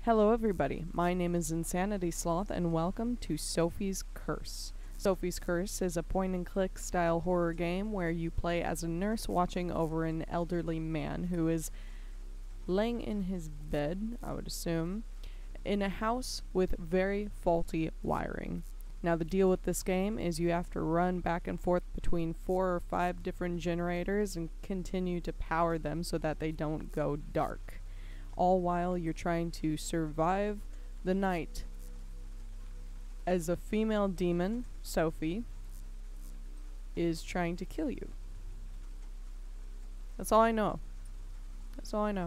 Hello everybody, my name is Insanity Sloth and welcome to Sophie's Curse. Sophie's Curse is a point-and-click style horror game where you play as a nurse watching over an elderly man who is laying in his bed, I would assume, in a house with very faulty wiring. Now the deal with this game is you have to run back and forth between 4 or 5 different generators and continue to power them so that they don't go dark. All while you're trying to survive the night as a female demon, Sophie, is trying to kill you. That's all I know. That's all I know.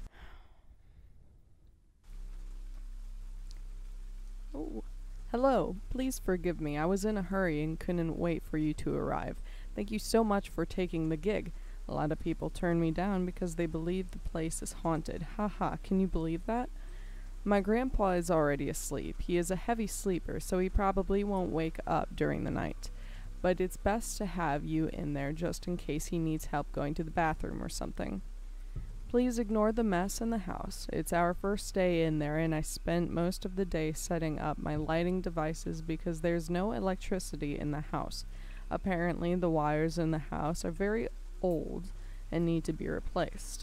Oh. Hello, please forgive me. I was in a hurry and couldn't wait for you to arrive. Thank you so much for taking the gig. A lot of people turn me down because they believe the place is haunted. Haha, can you believe that? My grandpa is already asleep. He is a heavy sleeper, so he probably won't wake up during the night. But it's best to have you in there just in case he needs help going to the bathroom or something. Please ignore the mess in the house. It's our first day in there and I spent most of the day setting up my lighting devices because there's no electricity in the house. Apparently the wires in the house are very old and need to be replaced.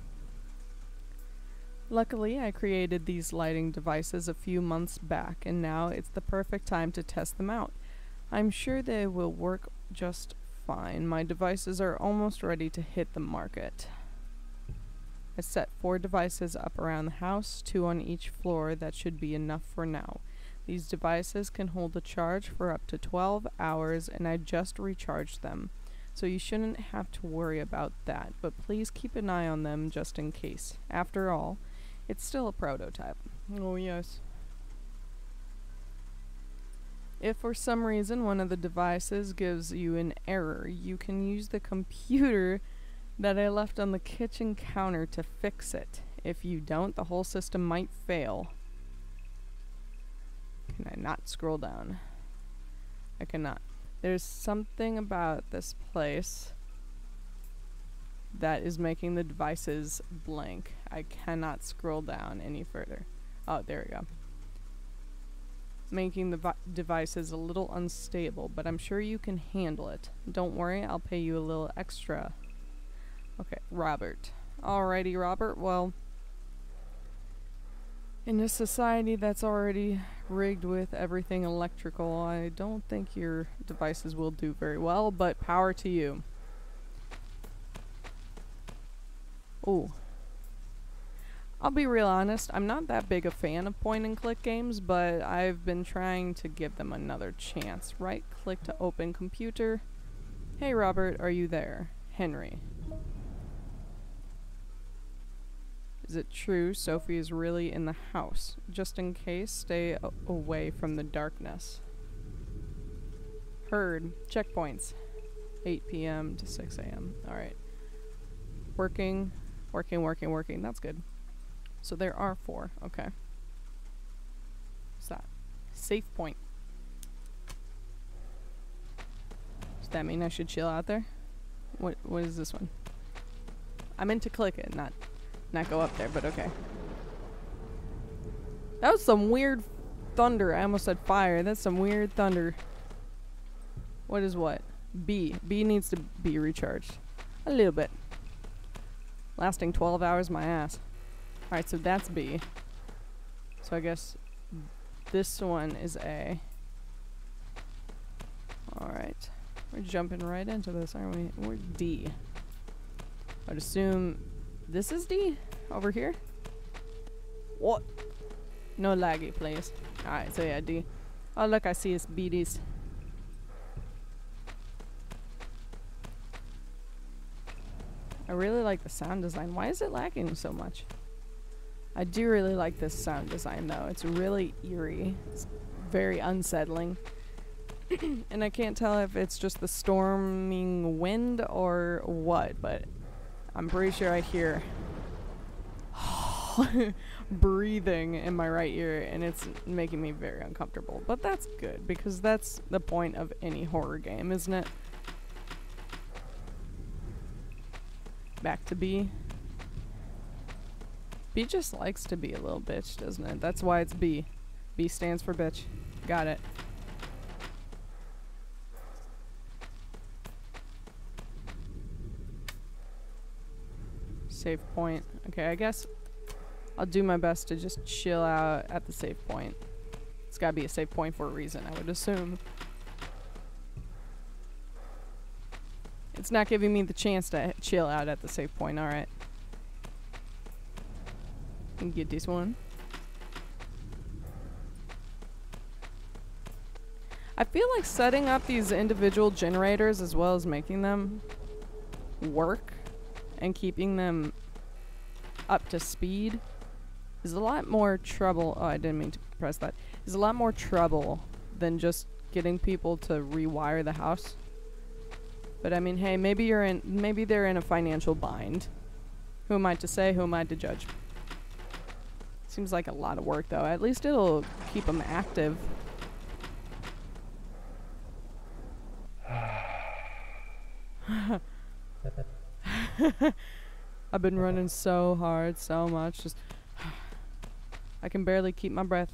Luckily, I created these lighting devices a few months back and now it's the perfect time to test them out. I'm sure they will work just fine. My devices are almost ready to hit the market. I set 4 devices up around the house, 2 on each floor. That should be enough for now. These devices can hold a charge for up to 12 hours and I just recharged them. So you shouldn't have to worry about that, but please keep an eye on them just in case. After all, it's still a prototype. Oh yes. If for some reason one of the devices gives you an error, you can use the computer that I left on the kitchen counter to fix it. If you don't, the whole system might fail. Can I not scroll down? I cannot. There's something about this place that is making the devices blank. I cannot scroll down any further. Oh, there we go. Making the devices a little unstable, but I'm sure you can handle it. Don't worry, I'll pay you a little extra. Okay, Robert. Alrighty, Robert, well, in a society that's already rigged with everything electrical, I don't think your devices will do very well, but power to you. Ooh. I'll be real honest, I'm not that big a fan of point-and-click games, but I've been trying to give them another chance. Right-click to open computer. Hey, Robert, are you there? Henry. Is it true Sophie is really in the house? Just in case, stay away from the darkness. Heard. Checkpoints. 8 p.m. to 6 a.m. Alright. Working. That's good. So there are 4. Okay. What's that? Safe point. Does that mean I should chill out there? What is this one? I meant to click it, not go up there, but okay. That was some weird thunder. I almost said fire. That's some weird thunder. What is what? B. B needs to be recharged. A little bit. Lasting 12 hours, my ass. Alright, so that's B. So I guess this one is A. Alright. We're jumping right into this, aren't we? We're D. I'd assume this is D? Over here? What? No laggy, please. Alright, so yeah, D. Oh, look, I see his BDs. I really like the sound design. Why is it lagging so much? I do really like this sound design, though. It's really eerie. It's very unsettling. And I can't tell if it's just the storming wind or what, but I'm pretty sure I hear breathing in my right ear and it's making me very uncomfortable. But that's good because that's the point of any horror game, isn't it? Back to B. B just likes to be a little bitch, doesn't it? That's why it's B. B stands for bitch. Got it. Save point. Okay, I guess I'll do my best to just chill out at the save point. It's gotta be a save point for a reason, I would assume. It's not giving me the chance to chill out at the save point, alright. Can get this one. I feel like setting up these individual generators as well as making them work and keeping them up to speed is a lot more trouble. Oh, I didn't mean to press that. Is a lot more trouble than just getting people to rewire the house. But I mean, hey, maybe they're in a financial bind. Who am I to say? Who am I to judge? Seems like a lot of work though. At least it'll keep them active. I've been running so hard, so much, just I can barely keep my breath.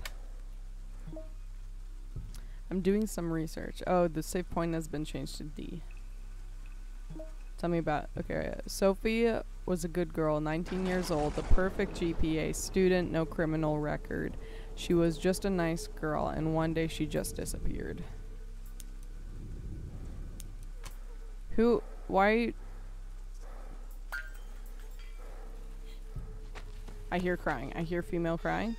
I'm doing some research. Oh, the save point has been changed to D. Tell me about, okay, Sophie was a good girl, 19 years old, the perfect GPA student, no criminal record. She was just a nice girl, and one day she just disappeared. Who, why? I hear crying. I hear female crying.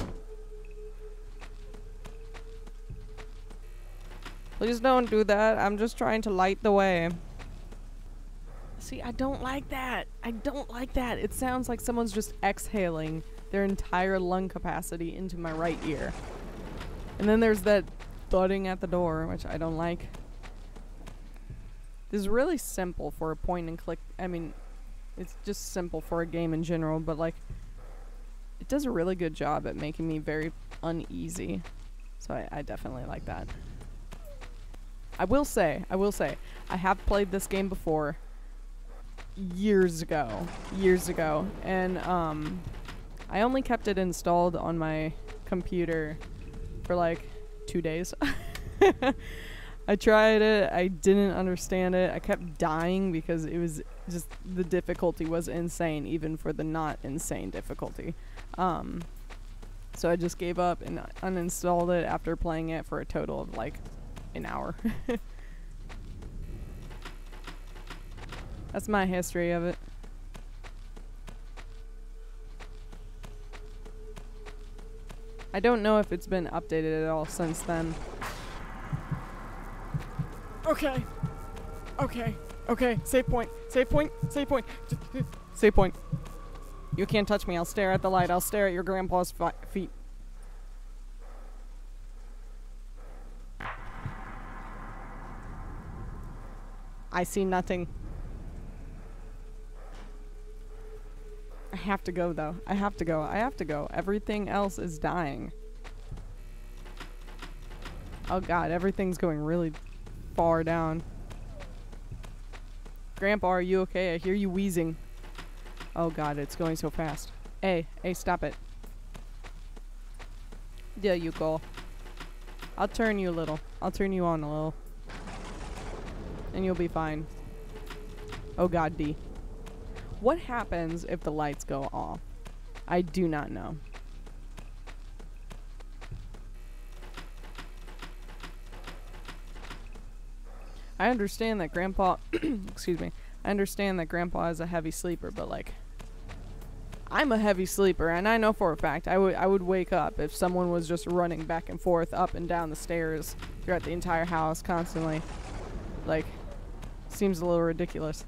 Please don't do that. I'm just trying to light the way. See, I don't like that. I don't like that. It sounds like someone's just exhaling their entire lung capacity into my right ear. And then there's that thudding at the door, which I don't like. This is really simple for a point and click. I mean, it's just simple for a game in general, but like, it does a really good job at making me very uneasy. So I definitely like that. I will say, I have played this game before. Years ago, and I only kept it installed on my computer for like 2 days. I tried it, I didn't understand it, I kept dying because it was just, the difficulty was insane even for the not insane difficulty. So I just gave up and uninstalled it after playing it for a total of like an hour. That's my history of it. I don't know if it's been updated at all since then. Okay. Okay. Okay. Save point. Save point. Save point. Save point. You can't touch me. I'll stare at the light. I'll stare at your grandpa's feet. I see nothing. I have to go though. I have to go. I have to go. Everything else is dying. Oh god, everything's going really far down. Grandpa, are you okay? I hear you wheezing. Oh god, it's going so fast. Hey, stop it. There you go. I'll turn you a little. I'll turn you on a little. And you'll be fine. Oh god, D. What happens if the lights go off? I do not know. I understand that Grandpa, excuse me, I understand that Grandpa is a heavy sleeper, but like, I'm a heavy sleeper, and I know for a fact I would wake up if someone was just running back and forth up and down the stairs throughout the entire house constantly. Like, seems a little ridiculous.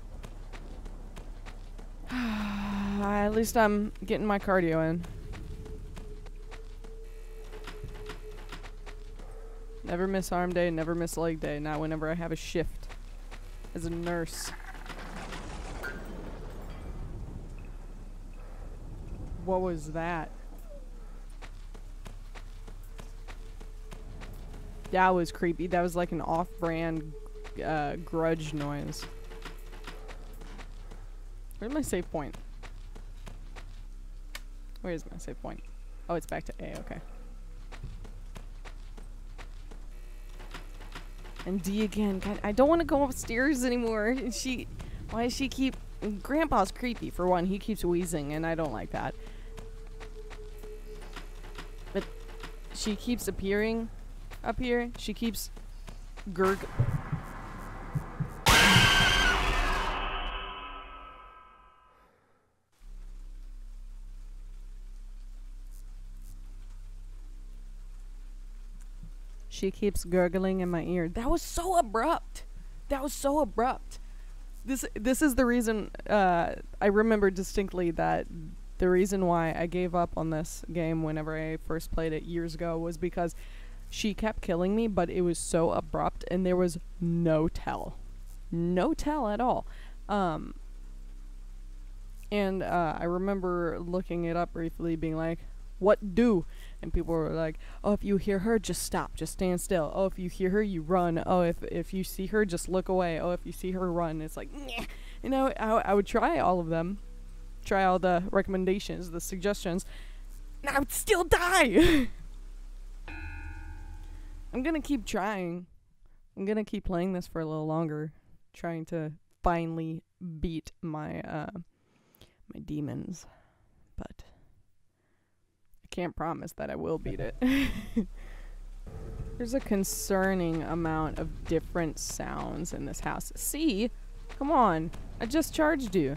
At least I'm getting my cardio in. Never miss arm day, never miss leg day. Not whenever I have a shift as a nurse. What was that? That was creepy. That was like an off-brand grudge noise. Where's my save point? Where's my save point? Oh, it's back to A, okay. And D again. God, I don't want to go upstairs anymore. Why does she keep... Grandpa's creepy, for one. He keeps wheezing, and I don't like that. But she keeps appearing up here. She keeps She keeps gurgling in my ear. That was so abrupt. That was so abrupt. This is the reason I remember distinctly that the reason why I gave up on this game whenever I first played it years ago was because she kept killing me, but it was so abrupt and there was no tell. No tell at all. And I remember looking it up briefly, being like, what do? And people were like, oh, if you hear her, just stop, just stand still. Oh, if you hear her, you run. Oh, if you see her, just look away. Oh, if you see her, run. It's like, you know, I would try all of them, try all the recommendations, the suggestions, and I would still die. I'm gonna keep trying. I'm gonna keep playing this for a little longer, trying to finally beat my my demons, but can't promise that I will beat it. There's a concerning amount of different sounds in this house. See? Come on. I just charged you.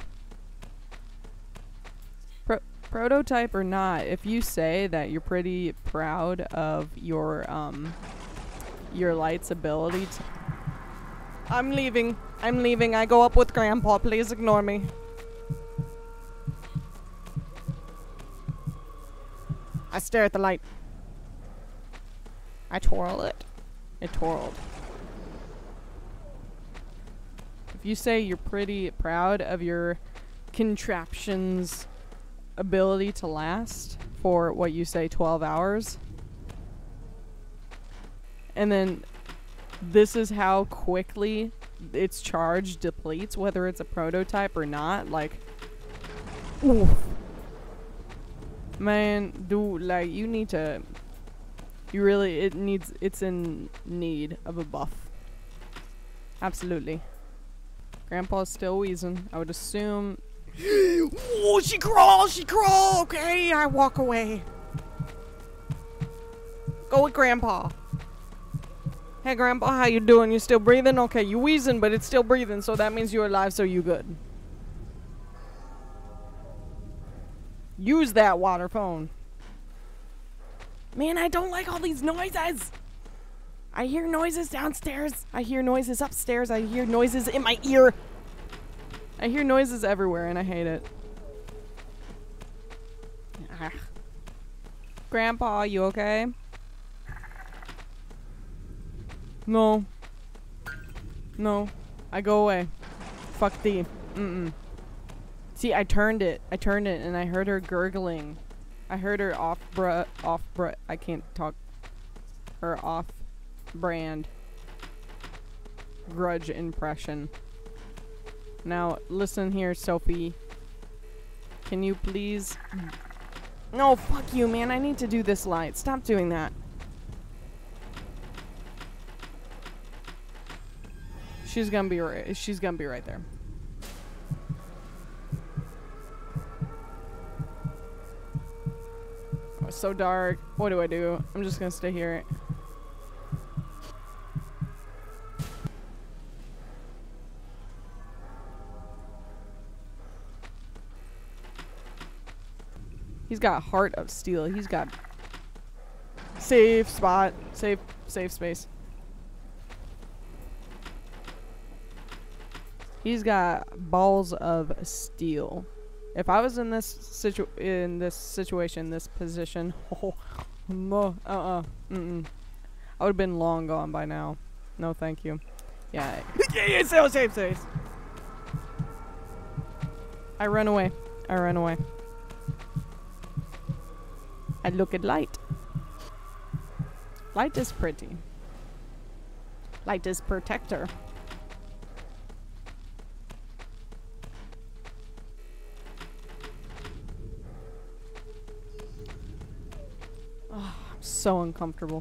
Prototype or not, if you say that you're pretty proud of your light's ability to... I'm leaving. I'm leaving. I go up with Grandpa. Please ignore me. I stare at the light. I twirl it. It twirled. If you say you're pretty proud of your contraption's ability to last for what you say 12 hours, and then this is how quickly its charge depletes, whether it's a prototype or not, like, oof. Man, dude, like, you need to... it's in need of a buff. Absolutely. Grandpa's still wheezing. I would assume... Oh, she crawls! Okay, I walk away. Go with Grandpa. Hey, Grandpa, how you doing? You still breathing? Okay, you wheezing, but it's still breathing, so that means you're alive, so you good. Use that water phone. Man, I don't like all these noises. I hear noises downstairs. I hear noises upstairs. I hear noises in my ear. I hear noises everywhere and I hate it. Ah. Grandpa, you okay? No. No. I go away. Fuck thee. See, I turned it and I heard her gurgling. I heard her I can't talk. Her off-brand grudge impression. Now, listen here, Sophie. Can you please... No, fuck you, man. I need to do this light. Stop doing that. She's gonna be right there. Oh, it's so dark. What do I do? I'm just gonna stay here. He's got Heart of Steel. He's got safe spot, safe space. He's got balls of steel. If I was in this situation, this position, oh, no, I would have been long gone by now. No, thank you. Yeah, safe. I run away. I look at light. Light is pretty. Light is protector. So uncomfortable.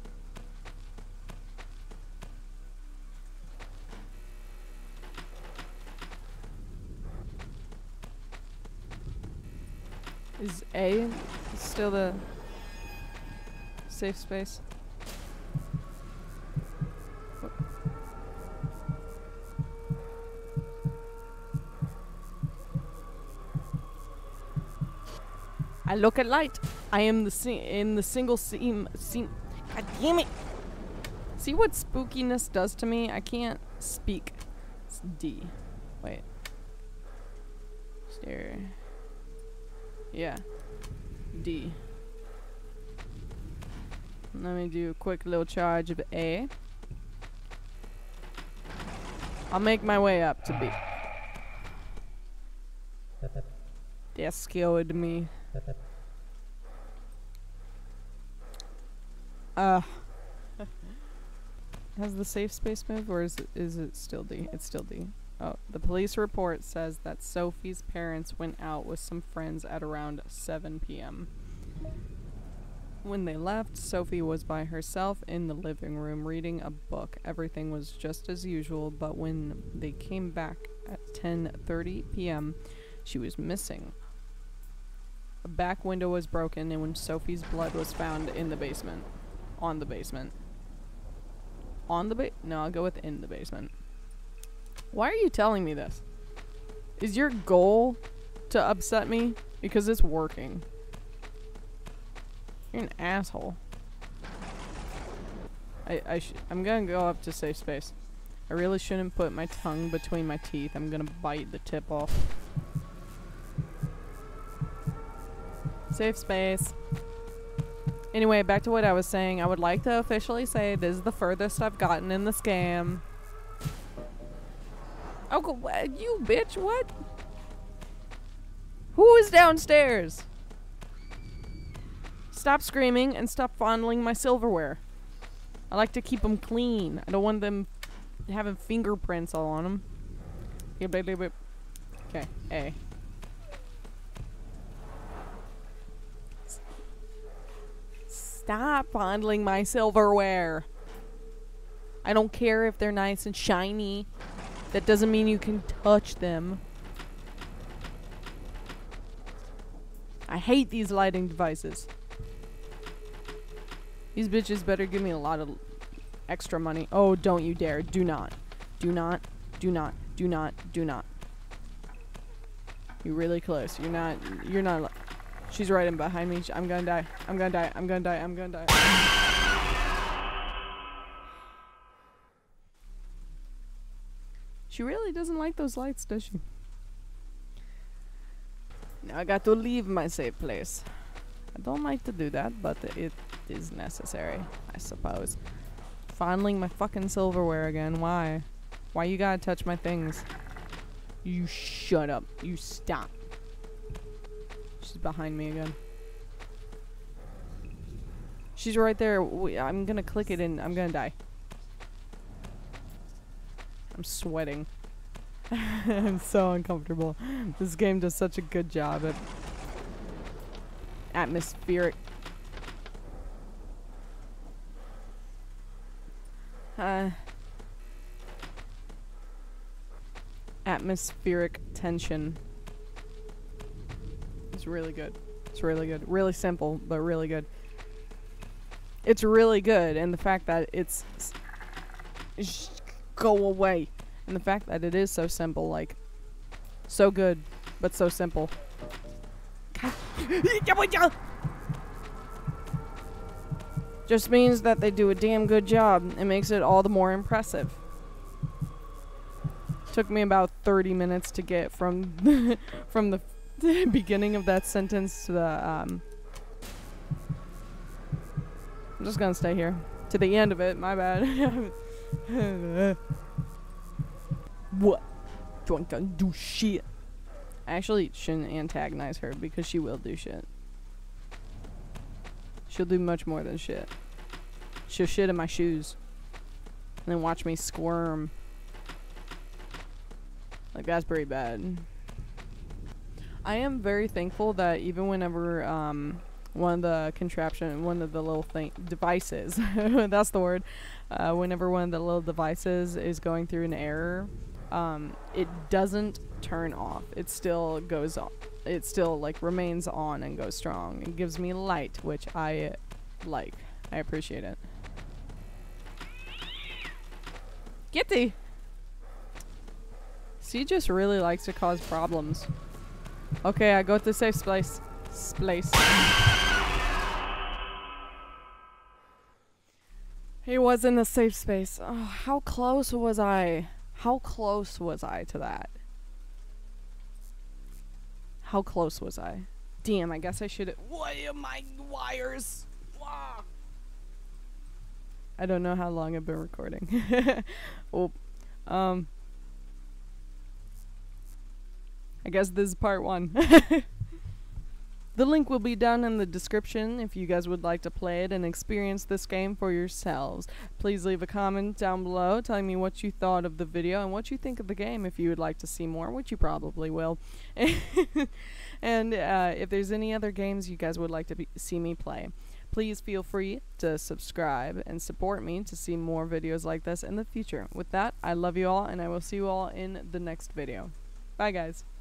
Is A still the safe space? I look at light. I am in the single seam. God damn it! See what spookiness does to me? I can't speak. It's D. Wait. Stare. Yeah. D. Let me do a quick little charge of A. I'll make my way up to B. That scared me. Has the safe space moved, or is it still D? It's still D. Oh, the police report says that Sophie's parents went out with some friends at around 7 p.m. When they left, Sophie was by herself in the living room reading a book. Everything was just as usual, but when they came back at 10:30 p.m., she was missing. A back window was broken, and when Sophie's blood was found in the basement. On the basement. No, I'll go with in the basement. Why are you telling me this? Is your goal to upset me? Because it's working. You're an asshole. I'm gonna go up to safe space. I really shouldn't put my tongue between my teeth. I'm gonna bite the tip off. Safe space. Anyway, back to what I was saying. I would like to officially say this is the furthest I've gotten in the scam. Oh, you bitch, what? Who is downstairs? Stop screaming and stop fondling my silverware. I like to keep them clean. I don't want them having fingerprints all on them. Okay, A. Stop fondling my silverware. I don't care if they're nice and shiny. That doesn't mean you can touch them. I hate these lighting devices. These bitches better give me a lot of extra money. Oh, don't you dare. Do not. Do not. Do not. Do not. Do not. You're really close. You're not. She's right in behind me. I'm gonna die. I'm gonna die. I'm gonna die. I'm gonna die. She really doesn't like those lights, does she? Now I got to leave my safe place. I don't like to do that, but it is necessary, I suppose. Fondling my fucking silverware again. Why? Why you gotta touch my things? You shut up. You stop. She's behind me again. She's right there. I'm gonna click it and I'm gonna die. I'm sweating. I'm so uncomfortable. This game does such a good job at atmospheric. Atmospheric tension. It's really good. It's really good. Really simple, but really good. It's really good, and the fact that it's go away. And the fact that it is so simple, like, so good, but so simple. Just means that they do a damn good job. It makes it all the more impressive. Took me about 30 minutes to get from from the beginning of that sentence to the I'm just gonna stay here to the end of it. My bad. What? You ain't gonna do shit. I actually shouldn't antagonize her because she will do shit. She'll do much more than shit. She'll shit in my shoes and then watch me squirm. Like, that's pretty bad. I am very thankful that even whenever one of the contraption, one of the little devices, that's the word, whenever one of the little devices is going through an error, it doesn't turn off. It still goes on. It still like remains on and goes strong. It gives me light, which I like. I appreciate it. Kitty! She just really likes to cause problems. Okay, I go to the safe place. He was in the safe space. Oh, how close was I? How close was I to that? How close was I? Damn, I guess I should. What are my wires? Wah. I don't know how long I've been recording. Oh, I guess this is part 1. The link will be down in the description if you guys would like to play it and experience this game for yourselves. Please leave a comment down below telling me what you thought of the video and what you think of the game if you would like to see more, which you probably will. And if there's any other games you guys would like to see me play, please feel free to subscribe and support me to see more videos like this in the future. With that, I love you all, and I will see you all in the next video. Bye, guys.